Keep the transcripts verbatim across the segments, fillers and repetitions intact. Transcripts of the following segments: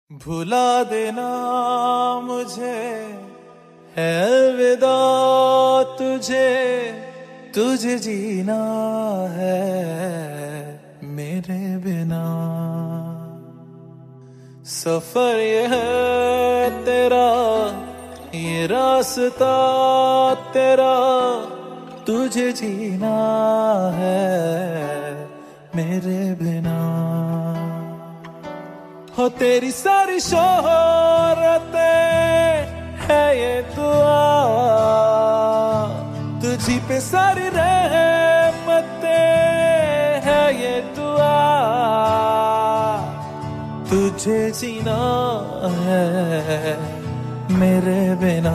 भुला देना मुझे है अलविदा तुझे, तुझे जीना है मेरे बिना। सफर ये है तेरा, ये रास्ता तेरा, तुझे जीना है मेरे बिना। हो तेरी सारी शोहरतें है ये दुआ, तुझी पे सारी रहमतें है ये दुआ, तुझे जीना है मेरे बिना।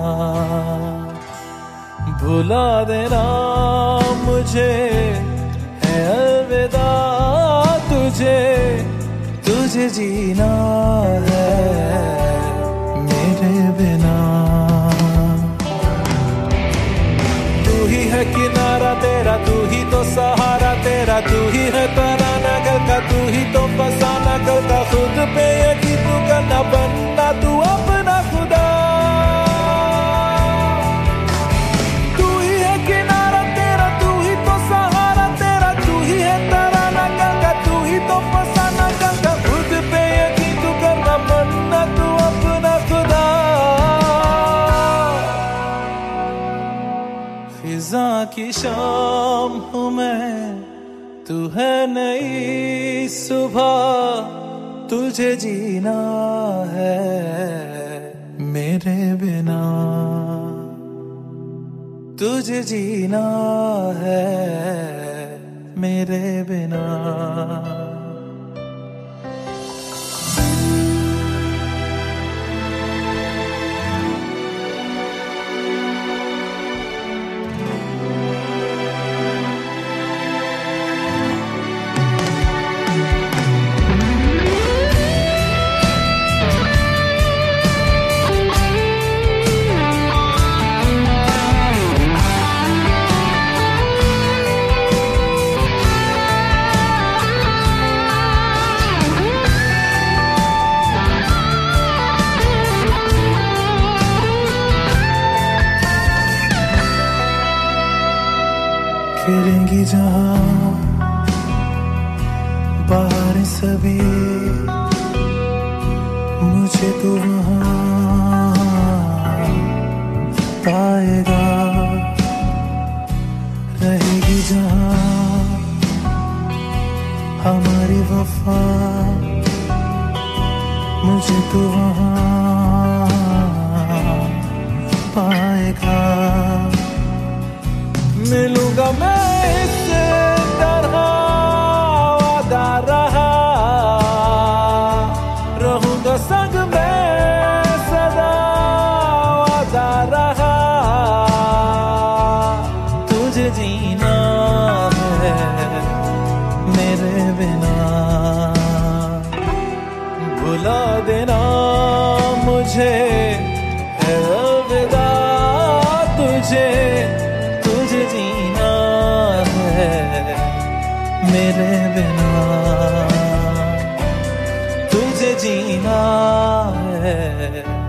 भुला देना मुझे है अलविदा तुझे, तुझे जीना है मेरे बिना। तू ही है किनारा तेरा, तू ही तो सहारा तेरा, तू ही है तराना गल का, तू ही तो फसाना गल का। खुद पे यकीन तू करना, बनना तू अपना खुदा। तू ही है किनारा तेरा, तू ही तो सहारा तेरा, तू ही है तराना गल का, तू ही तो फसाना गल का। खुद पे यकीन तू करना, बनना तू अपना खुदा। फिजा की शाम हूँ मैं, तू है नई सुबह, तुझे जीना है मेरे बिना। तुझे जीना है मेरे बिना। फिरेंगी जहाँ बाहर सभी, मुझे तो वहाँ पाएगा। रहेगी जहाँ हमारी वफा, मुझे तो वहाँ पाएगा। मिलूंगा मैं इस तरह वादा रहा, रहूंगा संग में सदा वादा रहा। तुझे जीना है मेरे बिना। भुला देना मुझे है अलविदा तुझे, तुझे जीना है मेरे बिना। तुझे जीना है